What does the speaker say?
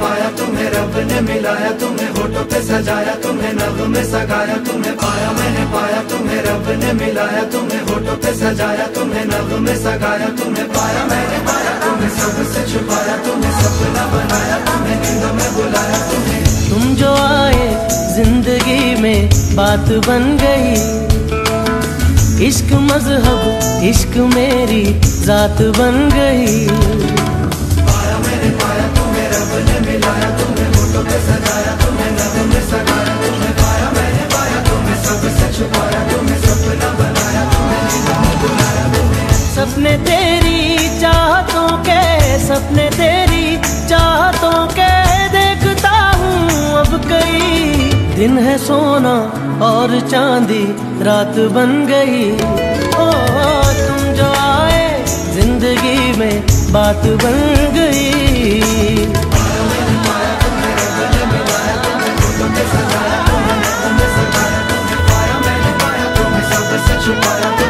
पाया, तुम्हें रब ने मिलाया, तुम्हें होठों पे सजाया, तुम्हें नग़्मे सगाया। तुम्हें पाया मैंने पाया, तुम्हें रब ने मिलाया, तुम्हें होठों पे सजाया, तुम्हें नग़्मे सगाया। तुम्हें पाया मैंने पाया, तुम्हें सबसे छुपाया, तुम्हें सपना बनाया, तुम्हें नींद में बुलाया। तुम जो आए जिंदगी में बात बन गई, इश्क मजहब इश्क मेरी जात बन गई। पाया मैंने पाया, तुम्हें रब ने मिलाया, तुम्हें होठों पे सजाया, तुम्हें नग़्मे सगाया। तुम्हें पाया मैंने पाया, तुम्हें सबसे छुपाया, तुम्हें सपना बनाया, तुम्हें नींद में बुलाया। सपने तेरी चाहतों के, सपने तेरी चाहतों के देखता हूँ अब कई। दिन है सोना और चांदी रात बन गई। ओ तुम जो आए जिंदगी में बात बन गई। पाया मैंने पाया, तुम्हें रब ने मिलाया, तुम्हें होठों पे सजाया, तुम्हें नग़्मे सगाया। तुम्हें पाया मैंने पाया, तुम्हें सबसे छुपाया।